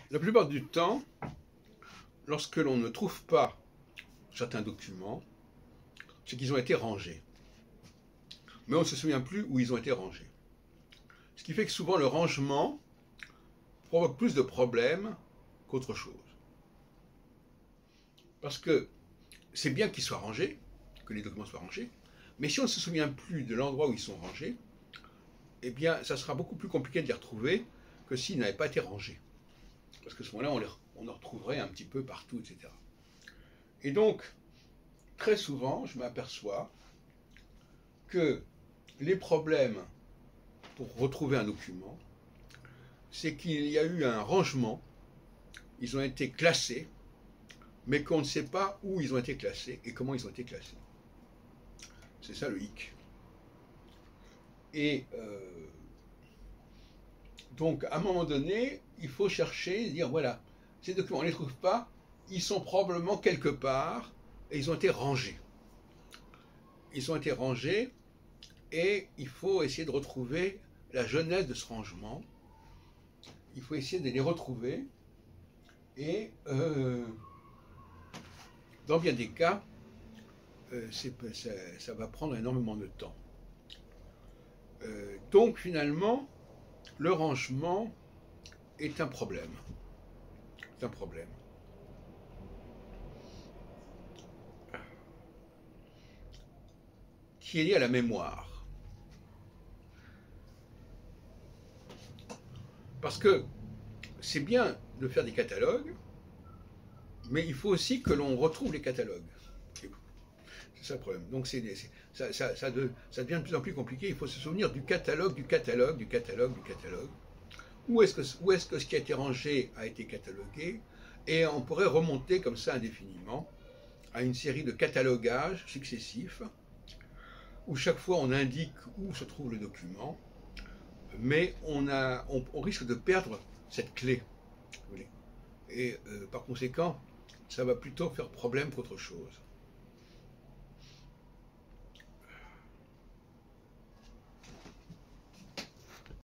La plupart du temps, lorsque l'on ne trouve pas certains documents, c'est qu'ils ont été rangés. Mais on ne se souvient plus où ils ont été rangés. Ce qui fait que souvent le rangement provoque plus de problèmes qu'autre chose. Parce que c'est bien qu'ils soient rangés, que les documents soient rangés, mais si on ne se souvient plus de l'endroit où ils sont rangés, eh bien, ça sera beaucoup plus compliqué de les retrouver que s'ils n'avaient pas été rangés. Parce que à ce moment-là, on en retrouverait un petit peu partout, etc. Et donc, très souvent, je m'aperçois que les problèmes pour retrouver un document, c'est qu'il y a eu un rangement, ils ont été classés, mais qu'on ne sait pas où ils ont été classés et comment ils ont été classés. C'est ça le hic. Et donc, à un moment donné, il faut chercher, dire voilà, ces documents, on ne les trouve pas, ils sont probablement quelque part et ils ont été rangés. Ils ont été rangés et il faut essayer de retrouver la genèse de ce rangement. Il faut essayer de les retrouver et dans bien des cas, ça va prendre énormément de temps. Donc finalement, le rangement est un problème. C'est un problème. Qui est lié à la mémoire. Parce que c'est bien de faire des catalogues, mais il faut aussi que l'on retrouve les catalogues. C'est ça le problème. Donc ça devient de plus en plus compliqué. Il faut se souvenir du catalogue, du catalogue, du catalogue, du catalogue. Où est-ce que ce qui a été rangé a été catalogué? Et on pourrait remonter comme ça indéfiniment à une série de catalogages successifs où chaque fois on indique où se trouve le document, mais on risque de perdre cette clé. Et par conséquent, ça va plutôt faire problème qu'autre chose.